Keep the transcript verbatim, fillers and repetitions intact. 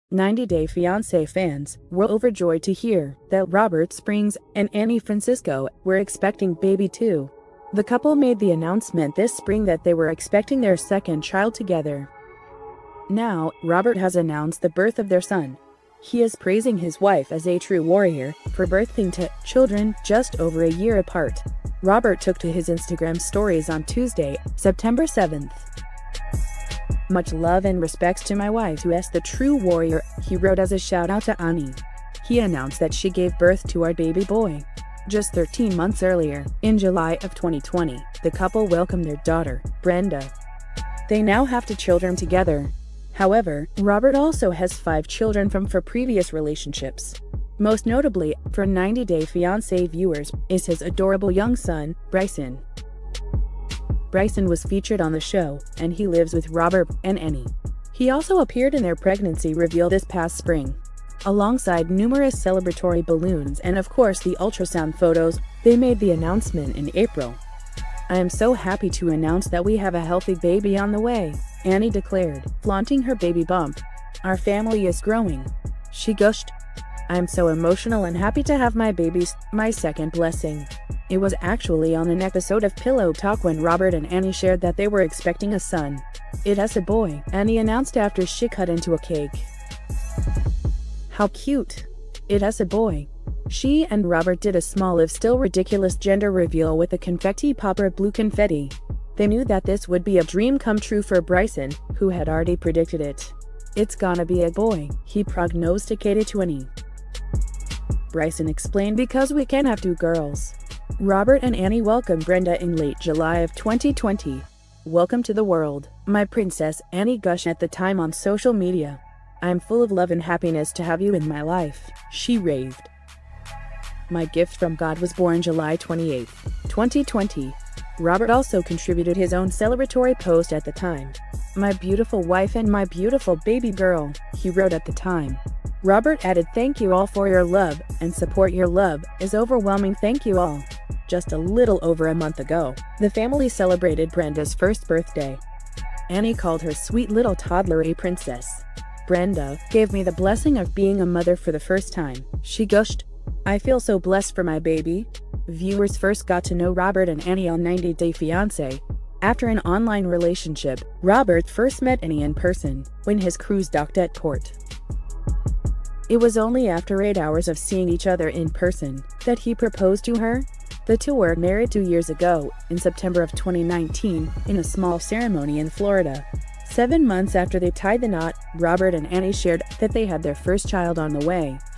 ninety day fiancé fans were overjoyed to hear that Robert Springs and Anny Francisco were expecting baby too. The couple made the announcement this spring that they were expecting their second child together. Now, Robert has announced the birth of their son. He is praising his wife as a true warrior for birthing two children just over a year apart. Robert took to his Instagram stories on Tuesday, September seventh. "Much love and respects to my wife who is the true warrior," he wrote as a shout-out to Anny. He announced that she gave birth to our baby boy. Just thirteen months earlier, in July of twenty twenty, the couple welcomed their daughter, Brenda. They now have two children together. However, Robert also has five children from four previous relationships. Most notably, for ninety day fiancé viewers, is his adorable young son, Bryson. Bryson was featured on the show, and he lives with Robert and Anny. He also appeared in their pregnancy reveal this past spring. Alongside numerous celebratory balloons and of course the ultrasound photos, they made the announcement in April. "I am so happy to announce that we have a healthy baby on the way," Anny declared, flaunting her baby bump. "Our family is growing," she gushed. "I am so emotional and happy to have my babies, my second blessing." It was actually on an episode of Pillow Talk when Robert and Anny shared that they were expecting a son. "It is a boy," Anny announced after she cut into a cake. "How cute. It is a boy." She and Robert did a small if still ridiculous gender reveal with a confetti popper blue confetti. They knew that this would be a dream come true for Bryson, who had already predicted it. "It's gonna be a boy," he prognosticated to Anny. Bryson explained, "Because we can't have two girls." Robert and Anny welcomed Brenda in late July of twenty twenty. "Welcome to the world, my princess," Anny gushed at the time on social media. "I'm full of love and happiness to have you in my life," she raved. "My gift from God was born July twenty-eighth, twenty twenty. Robert also contributed his own celebratory post at the time. "My beautiful wife and my beautiful baby girl," he wrote at the time. Robert added, "Thank you all for your love and support. Your love is overwhelming. Thank you all." Just a little over a month ago, the family celebrated Brenda's first birthday. Anny called her sweet little toddler a princess. "Brenda gave me the blessing of being a mother for the first time," she gushed. "I feel so blessed for my baby." Viewers first got to know Robert and Anny on ninety day fiancé. After an online relationship, Robert first met Anny in person when his cruise docked at port. It was only after eight hours of seeing each other in person that he proposed to her. The two were married two years ago, in September of twenty nineteen, in a small ceremony in Florida. Seven months after they tied the knot, Robert and Anny shared that they had their first child on the way.